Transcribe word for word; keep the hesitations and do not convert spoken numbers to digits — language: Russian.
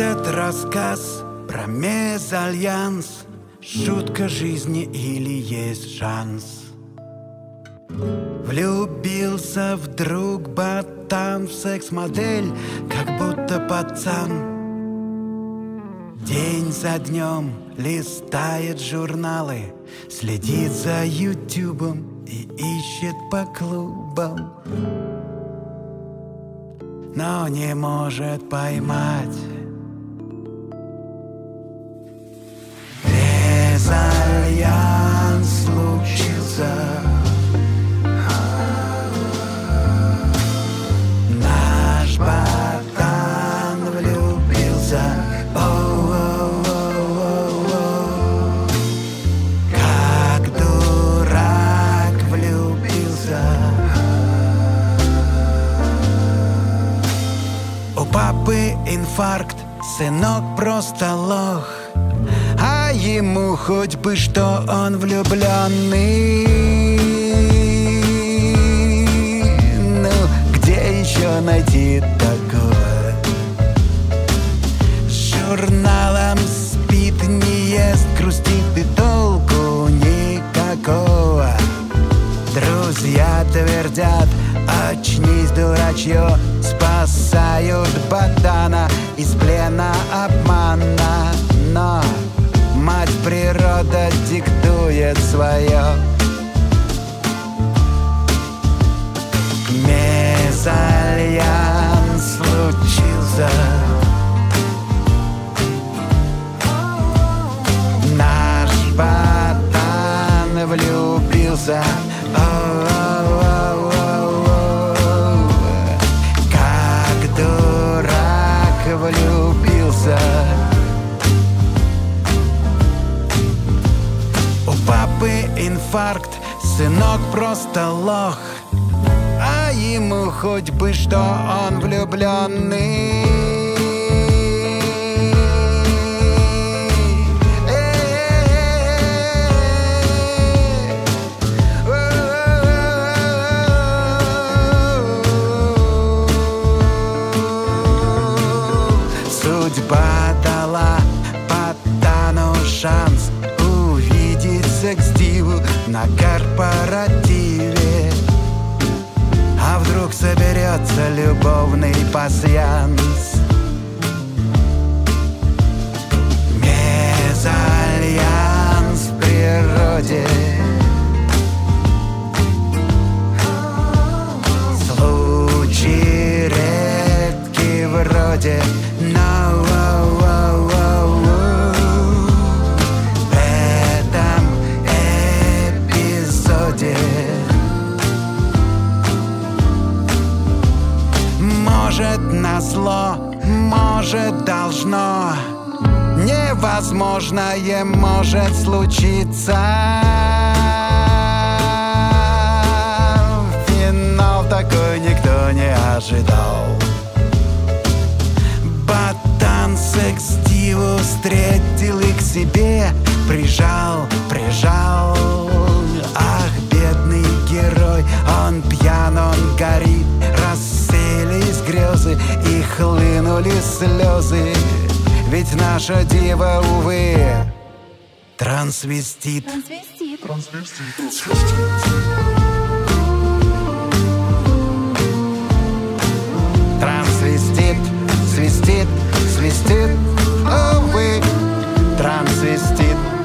Этот рассказ про мезальянс, шутка жизни или есть шанс? Влюбился вдруг ботан в секс-модель, как будто пацан. День за днем листает журналы, следит за ютубом и ищет по клубам, но не может поймать. Мезальянс случился. Наш ботан влюбился. О-о-о-о-о. Как дурак влюбился. У папы инфаркт, сынок просто лох, а ему хоть бы что, он влюбленный. Ну, где еще найти такого? С журналом спит, не ест, грустит и толку никакого. Друзья твердят: очнись, дурачье, спасают ботана из плена обмана. Но мать природа диктует свое. Мезальянс случился. Наш ботан влюбился. О-о-о-о-о. Как дурак влюбился. У папы инфаркт, сынок просто лох, а ему хоть бы что, он влюбленный. Судьба дала ботану шанс увидеть секс-диву на корпоративе. А вдруг соберется любовный пасьянс? Мезальянс в природе. Случай редкий вроде. No, oh, oh, oh, oh. В этом эпизоде может назло, может должно, невозможное может случиться. Финал такой никто не ожидал. Ботан секс-диву встретил и к себе прижал, прижал. Ах, бедный герой, он пьян, он горит. Рассеялись грезы и хлынули слезы. Ведь наша дива, увы, трансвестит. Трансвестит. Трансвестит. Трансвестит, свистит, свистит, увы, трансвестит.